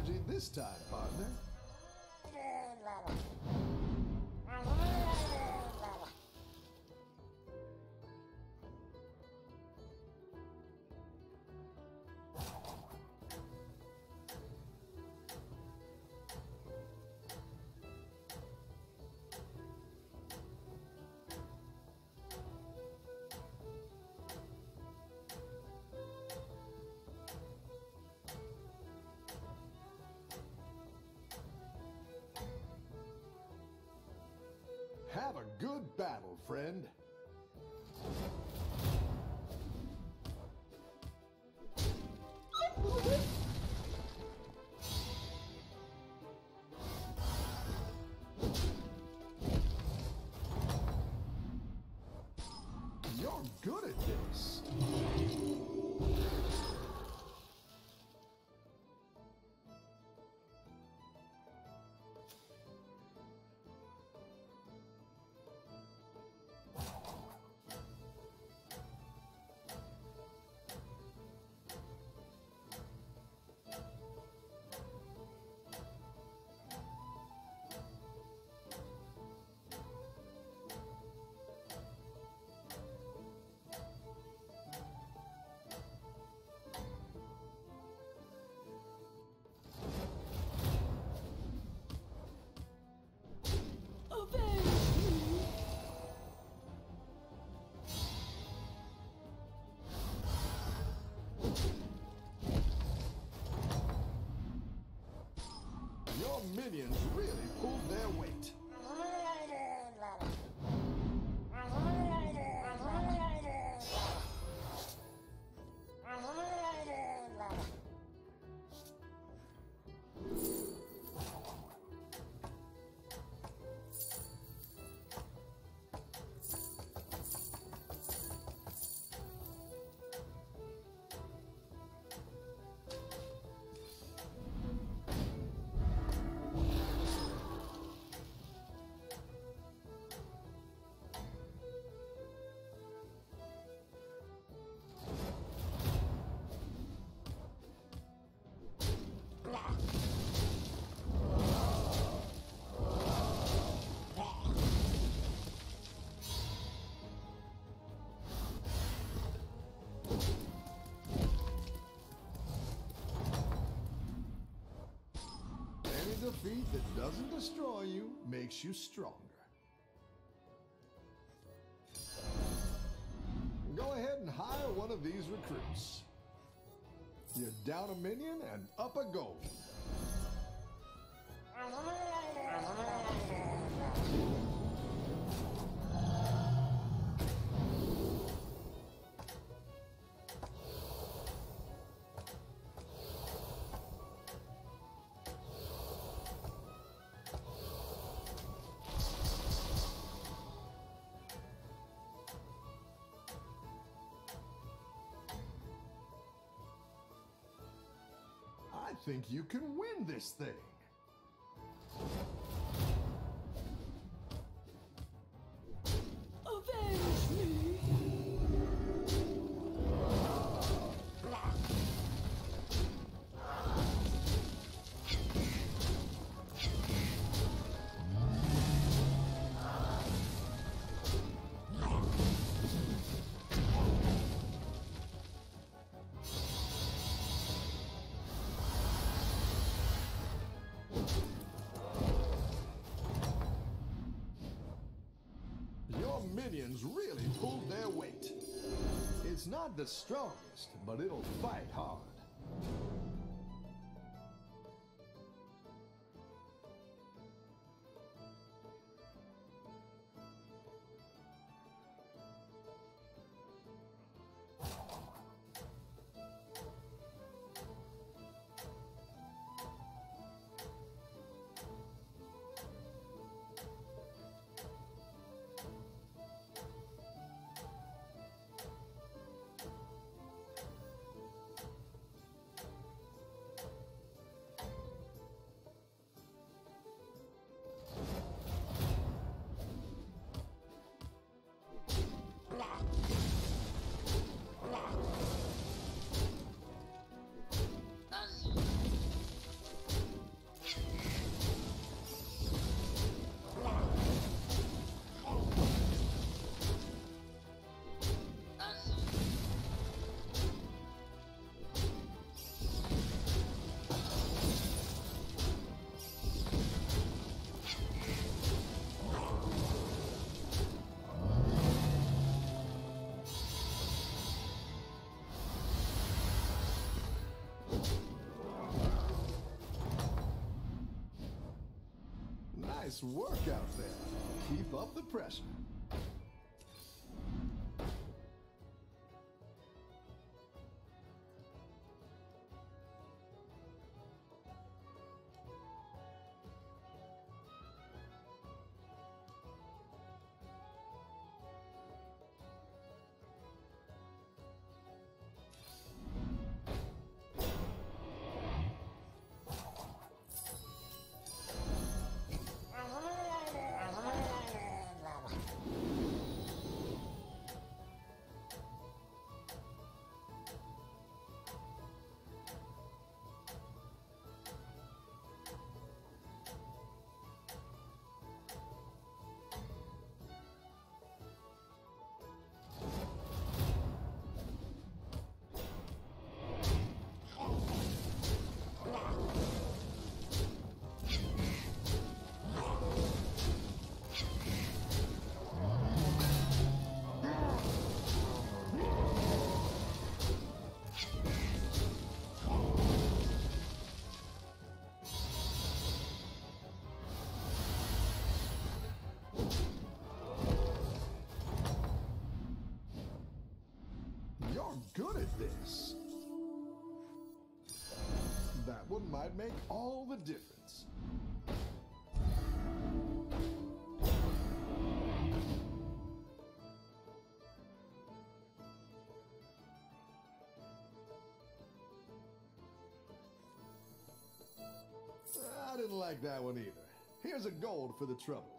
strategy this time, partner. Have a good battle, friend. You're good at this. Your minions really pulled their weight. Any defeat that doesn't destroy you makes you stronger. Go ahead and hire one of these recruits. You're down a minion and up a gold. I think you can win this thing. Avenge me! Your minions really pulled their weight. It's not the strongest, but it'll fight hard. Nice work out there. Keep up the pressure. You're good at this. That one might make all the difference. I didn't like that one either. Here's a gold for the trouble.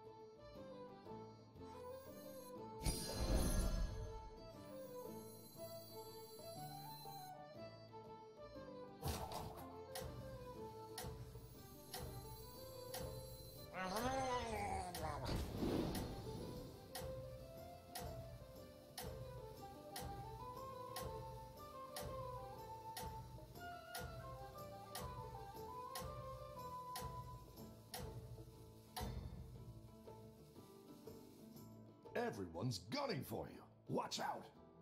Everyone's gunning for you. Watch out.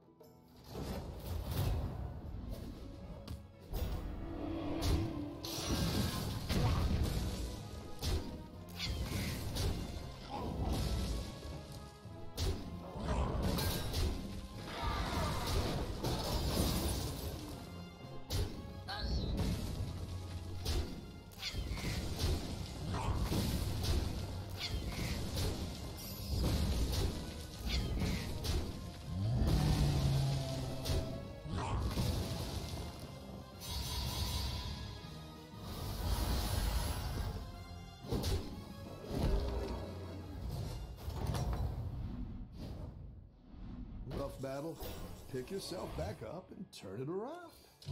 Rough battle. Pick yourself back up and turn it around.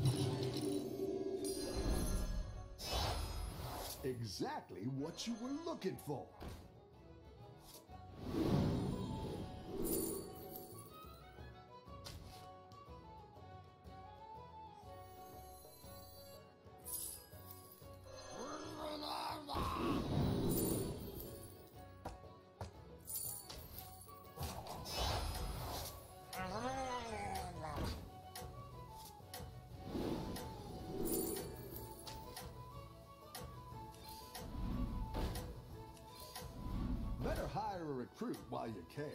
Exactly what you were looking for. Better hire a recruit while you can.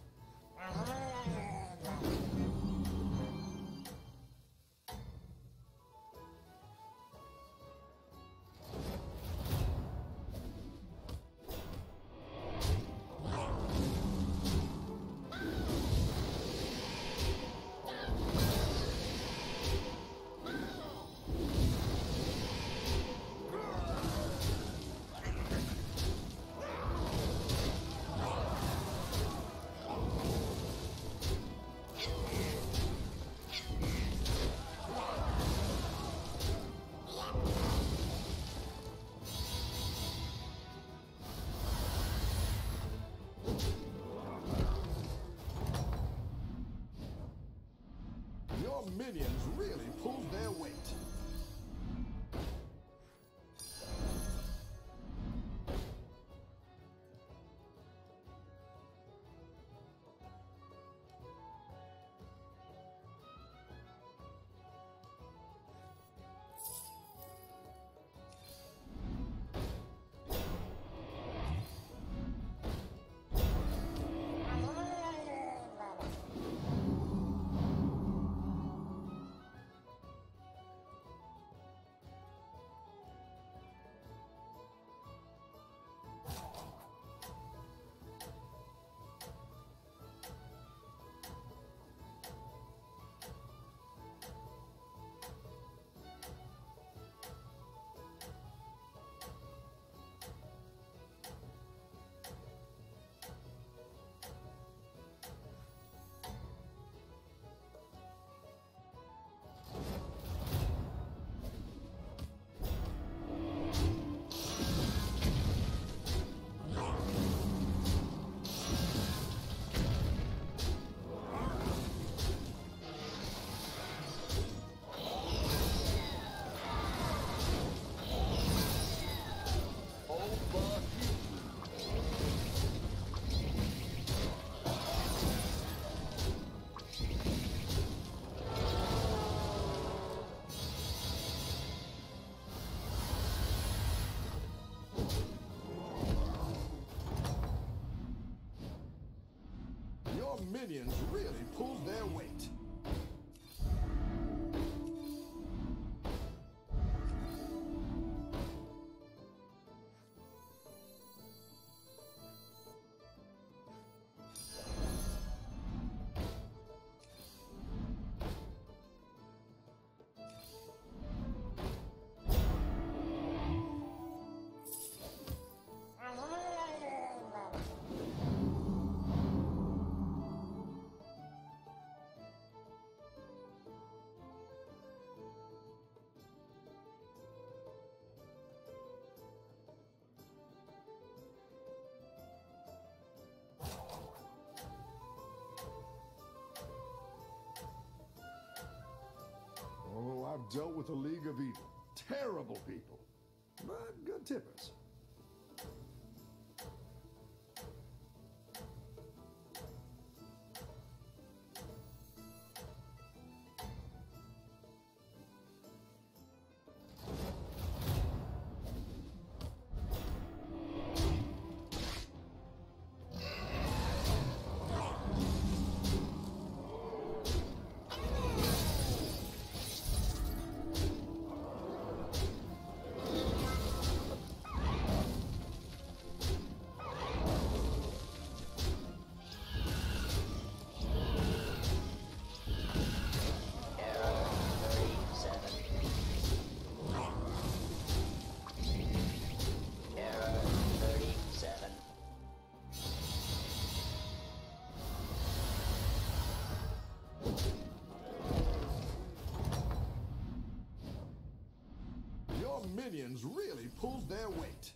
Your minions really pulled their weight. Your minions really pulled their weight. Oh, I've dealt with a League of Evil. Terrible people, but good tippers. Your minions really pulled their weight.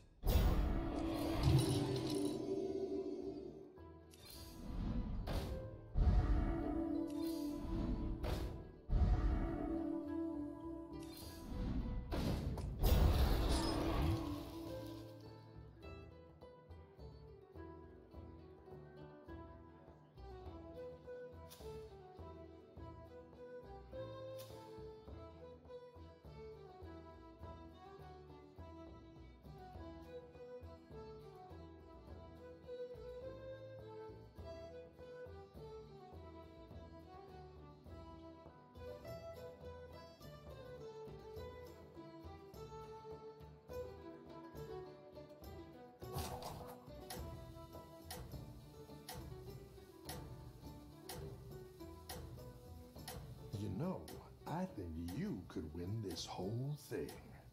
You know, I think you could win this whole thing.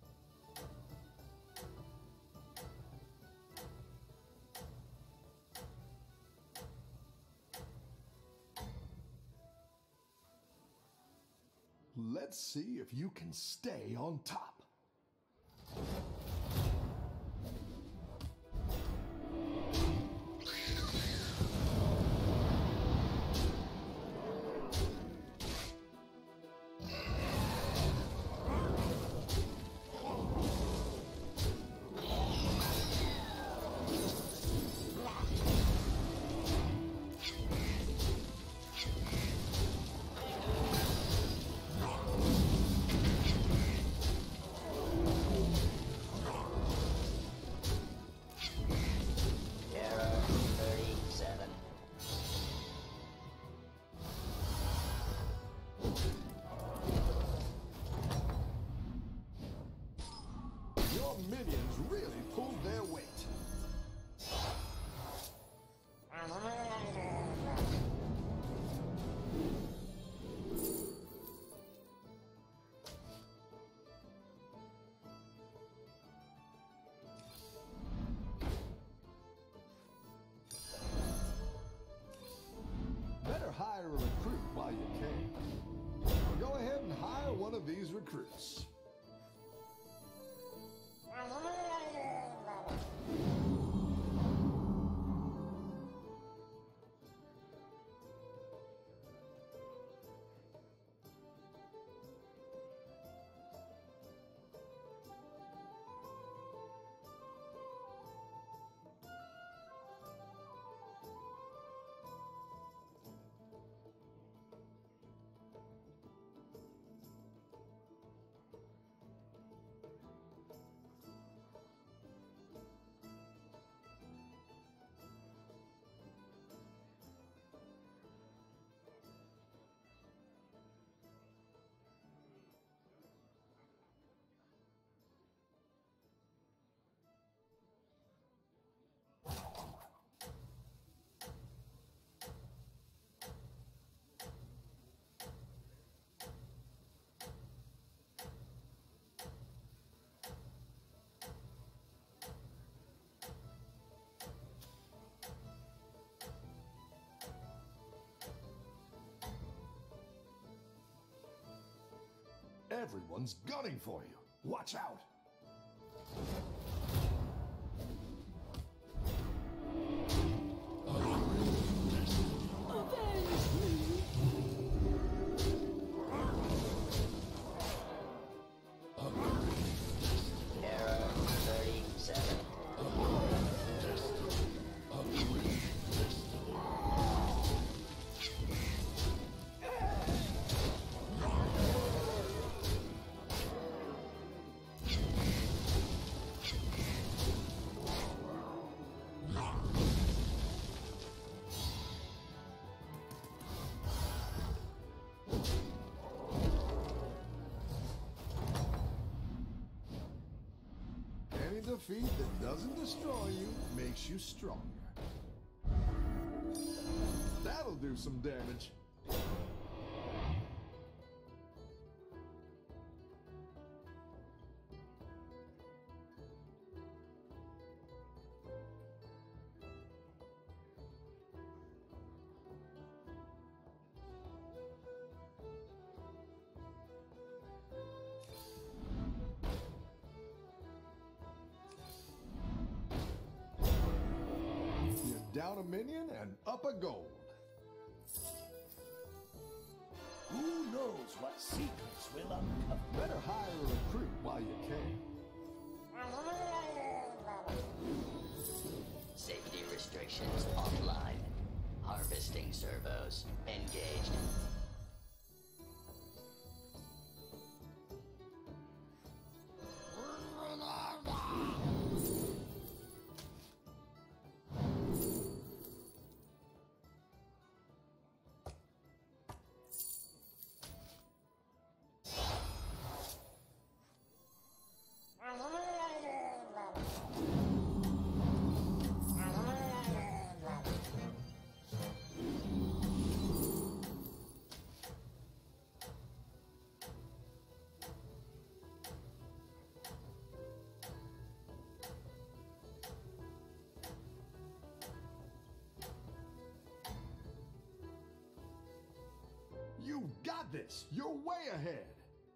Let's see if you can stay on top. Your minions really pulled their weight. Better hire a recruit while you can. Go ahead and hire one of these recruits. Everyone's gunning for you. Watch out! Error 37. Any defeat that doesn't destroy you makes you stronger. That'll do some damage. Down a minion and up a gold. Who knows what secrets will uncover? Better hire a recruit while you can. Safety restrictions offline. Harvesting servos engaged. You got this! You're way ahead!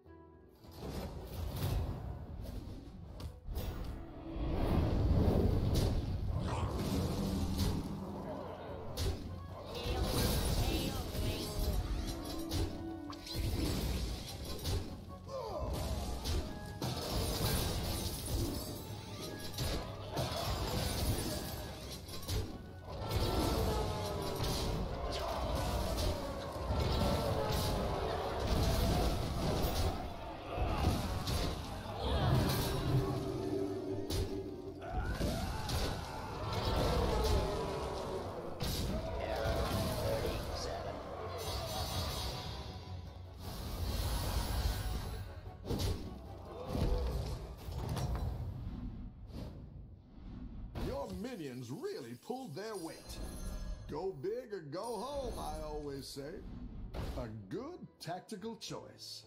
Minions really pulled their weight. Go big or go home, I always say. A good tactical choice.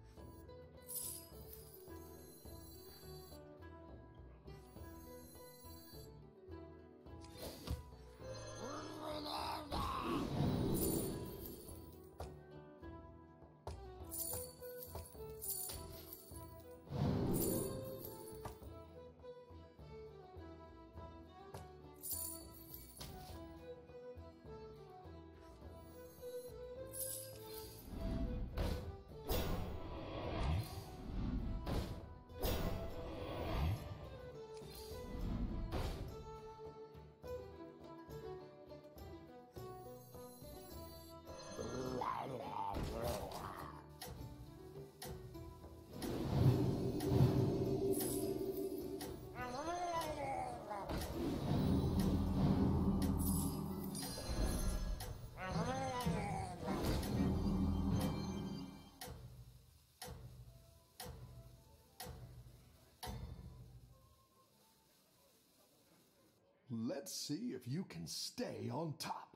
Let's see if you can stay on top.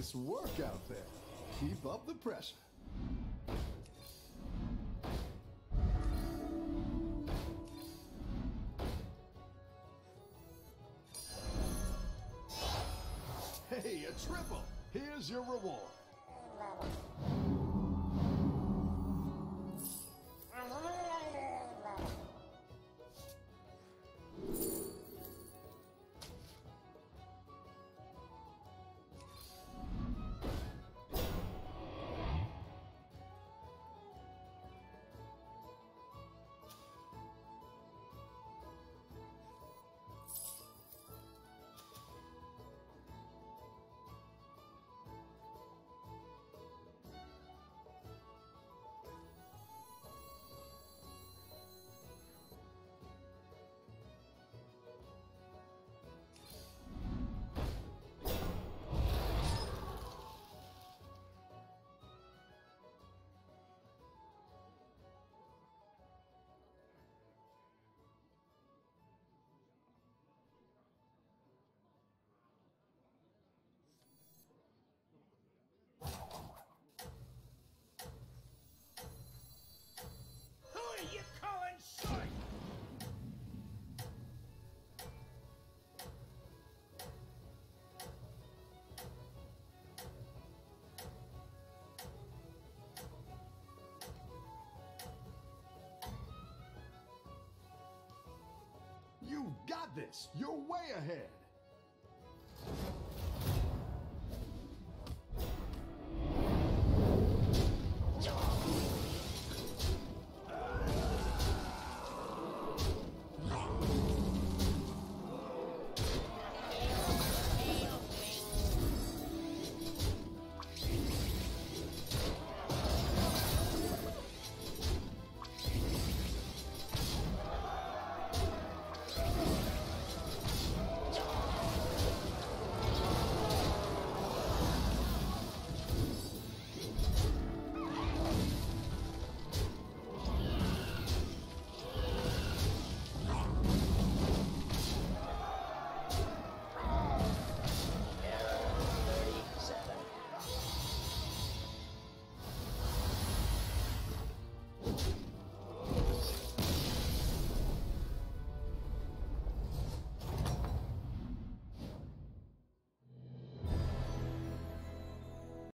Nice work out there. Keep up the pressure. Hey, a triple. Here's your reward. Who are you calling short? You got this. You're way ahead.